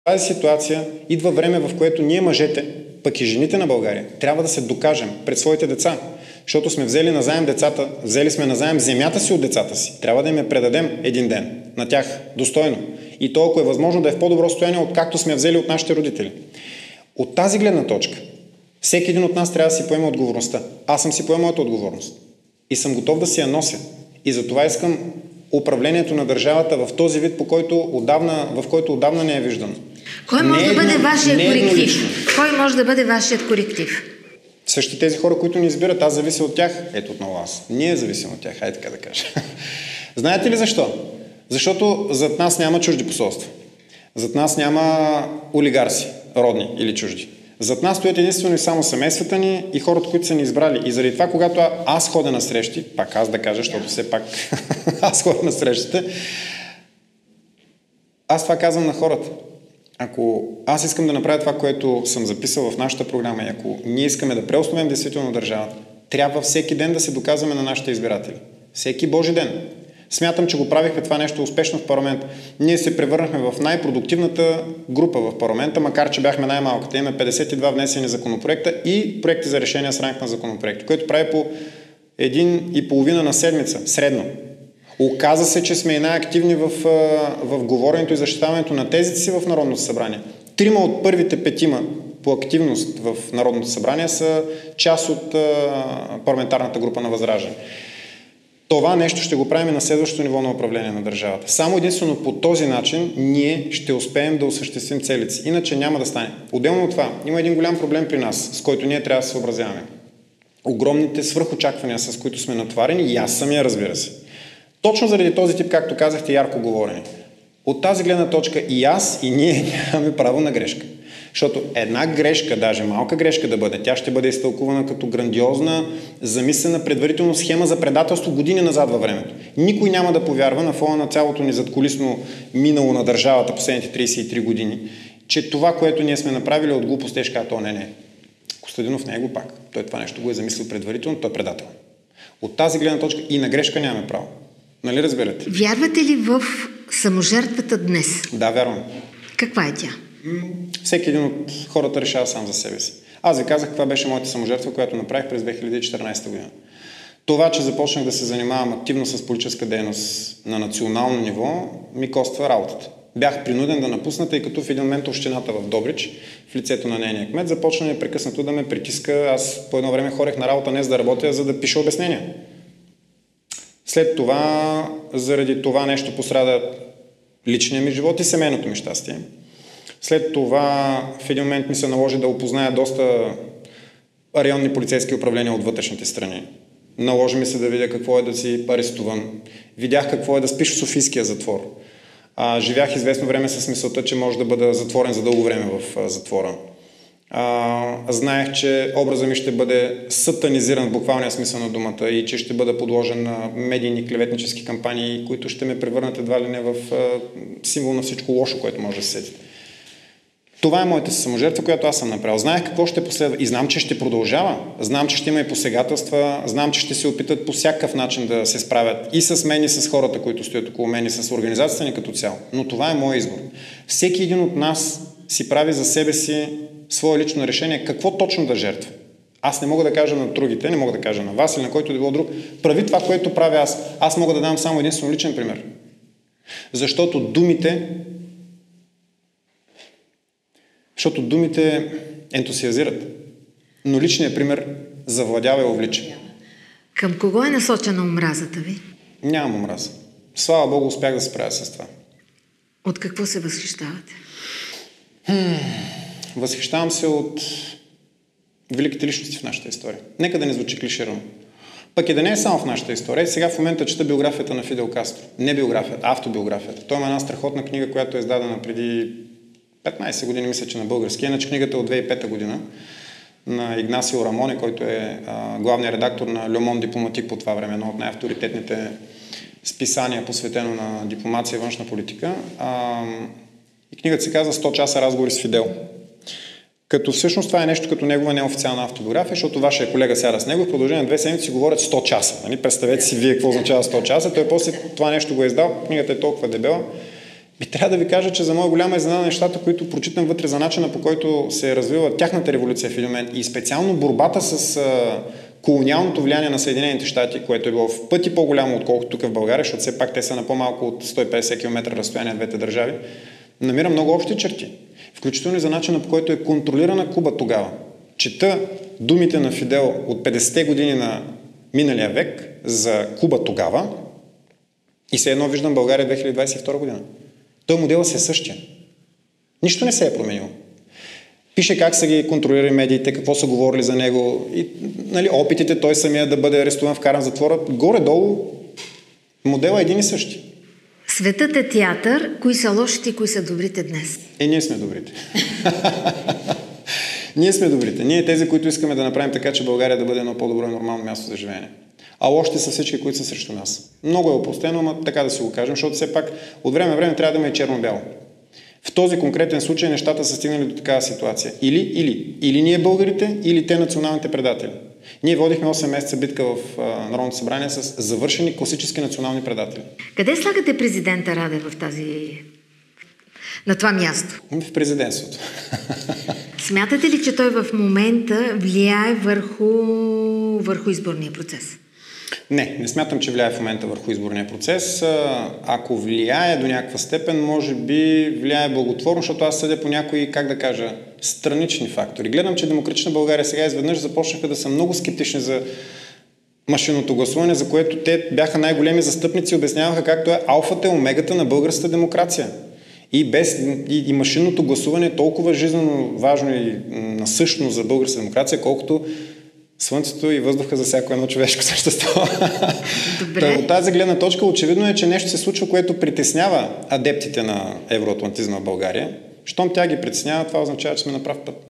тази ситуация идва време, в което ние мъжете, пък и жените на България, трябва да се докажем пред своите деца. Защото сме взели назаем децата, взели сме назаем земята си от децата си. Трябва да им я предадем един ден на тях достойно. И то, ако е възможно, да е в по-добро състояние, откакто сме взели от нашите родители. От тази гледна точка, всеки един от нас трябва да си поема отговорността. Аз съм си поел моята отговорност. И съм готов да си я нося. И затова искам управлението на държавата в този вид, в който отдавна не е виждано. Кой може да бъде вашият коректив? Кой може да бъде вашият коректив? Същите тези хора, които ни избират, аз завися от тях. Ето отново аз. Ние зависим от тях, хайде така да кажа. Знаете ли защо? Защото зад нас няма чужди посолства. Зад нас няма олигарси, родни или чужди. Зад нас стоят единствено и само семействата ни и хората, които са ни избрали. И заради това, когато аз ходя на срещи, пак аз да кажа, защото все пак аз ходя на срещите, аз това казвам на хората. Ако аз искам да направя това, което съм записал в нашата програма и ако ние искаме да преосновем действително държавата, трябва всеки ден да се доказваме на нашите избиратели. Всеки Божи ден. Смятам, че го правихме това нещо успешно в парламента. Ние се превърнахме в най-продуктивната група в парламента, макар че бяхме най-малката. Имаме 52 внесени законопроекта и проекти за решения с ранг на законопроекти, което прави по 1,5 на седмица, средно. Оказа се, че сме и най-активни в говоренето и защитаването на тезите си в Народното събрание. 3 от първите 5 по активност в Народното събрание са част от парламентарната група на Възраждане. Това нещо ще го правим и на следващото ниво на управление на държавата. Само единствено по този начин ние ще успеем да осъществим целите си. Иначе няма да стане. Отделно от това, има един голям проблем при нас, с който ние трябва да се съобразяваме. Огромните свръхочаквания, с които сме натварени, и аз самия, разбира се. Точно заради този тип, както казахте, ярко говорене. От тази гледна точка и аз, и ние нямаме право на грешка. Защото една грешка, даже малка грешка да бъде, тя ще бъде изтълкувана като грандиозна, замислена предварително схема за предателство години назад във времето. Никой няма да повярва на фона на цялото ни задкулисно минало на държавата последните 33 години, че това, което ние сме направили от глупост, те ще кажат, не. Костадинов не е глупак. Той това нещо го е замислил предварително, той е предател. От тази гледна точка и на грешка нямаме право. Нали разбирате? Вярвате ли в саможертвата днес? Да, вярвам. Каква е тя? Всеки един от хората решава сам за себе си. Аз ви казах, каква беше моята саможертва, която направих през 2014 година. Това, че започнах да се занимавам активно с политическа дейност на национално ниво, ми коства работата. Бях принуден да напусна, тъй като в един момент общината в Добрич, в лицето на нейния кмет, започна непрекъснато да ме притиска. Аз по едно време хорех на работа не за да работя, за да пиша обяснения. След това, заради това нещо пострада личния ми живот и семейното ми щастие. След това в един момент ми се наложи да опозная доста районни полицейски управления от вътрешните страни. Наложи ми се да видя какво е да си арестуван. Видях какво е да спиш в Софийския затвор. Живях известно време с мисълта, че може да бъда затворен за дълго време в затвора. Знаех, че образът ми ще бъде сатанизиран в буквалния смисъл на думата и че ще бъда подложен на медийни клеветнически кампании, които ще ме превърнат едва ли не в символ на всичко лошо, което може да се сетите. Това е моята саможертва, която аз съм направил. Знаех какво ще последва и знам, че ще продължава. Знам, че ще има и посегателства. Знам, че ще се опитат по всякакъв начин да се справят и с мен, и с хората, които стоят около мен, и с организацията ни като цяло. Но това е мой избор. Всеки един от нас си прави за себе си свое лично решение какво точно да жертва. Аз не мога да кажа на другите, не мога да кажа на вас или на който да било друг. Прави това, което правя аз. Аз мога да дам само единствено личен пример. Защото думите ентусиазират, но личният пример завладява и увлича. Към кого е насочена омразата ви? Нямам омраза. Слава Богу, успях да се справя с това. От какво се възхищавате? Възхищавам се от великите личности в нашата история. Нека да не звучи клиширано. Пък и да не е само в нашата история. Сега в момента чета биографията на Фидел Кастро. Не биографията, автобиографията. Той има една страхотна книга, която е издадена преди 15 години, мисля, че на български. Иначе книгата е от 2005 година на Игнасио Рамоне, който е главният редактор на Le Monde Diplomatique по това време, едно от най-авторитетните списания, посветено на дипломация и външна политика. И книгата се казва 100 часа разговори с Фидел. Като всъщност това е нещо като негова неофициална автобиография, защото вашия колега сяда с него в продължение на 2 седмици говорят 100 часа. Нали? Представете си вие какво означава 100 часа. Той после това нещо го е издал, книгата е толкова дебела. И трябва да ви кажа, че за моя голяма изненада нещата, които прочитам вътре за начина, по който се е развила тяхната революция в един момент и специално борбата с колониалното влияние на Съединените щати, което е било в пъти по-голямо, отколкото тук в България, защото все пак те са на по-малко от 150 км разстояние двете държави, намира много общи черти. Включително и за начина, по който е контролирана Куба тогава. Чета думите на Фидел от 50-те години на миналия век за Куба тогава и все едно виждам България 2022 година. Той моделът си е същия. Нищо не се е променило. Пише как са ги контролирали медиите, какво са говорили за него и нали, опитите той самия да бъде арестуван, вкаран в затвора. Горе-долу моделът е един и същи. Светът е театър. Кои са лошите и кои са добрите днес? Ние сме добрите. Ние сме добрите. Ние тези, които искаме да направим така, че България да бъде едно по-добро и нормално място за живеене. А лошите са всички, които са срещу нас. Много е опростено, ама така да си го кажем, защото все пак от време на време трябва да има и черно-бяло. В този конкретен случай нещата са стигнали до такава ситуация. Или ние българите, или те националните предатели. Ние водихме 8 месеца битка в Народното събрание с завършени класически национални предатели. Къде слагате президента Радев на това място? В президентството. Смятате ли, че той в момента влияе върху изборния процес? Не смятам, че влияе в момента върху изборния процес. Ако влияе до някаква степен, може би влияе благотворно, защото аз съдя по някои, как да кажа, странични фактори. Гледам, че Демократична България сега изведнъж започнаха да са много скептични за машинното гласуване, за което те бяха най-големи застъпници, обясняваха както е алфата и омегата на българската демокрация. И машинното гласуване е толкова жизненно важно и насъщно за българската демокрация, колкото слънцето и въздуха за всяко едно човешко същество. Добре. От тази гледна точка очевидно е, че нещо се случва, което притеснява адептите на евроатлантизма в България. Щом тя ги притеснява, това означава, че сме на прав път.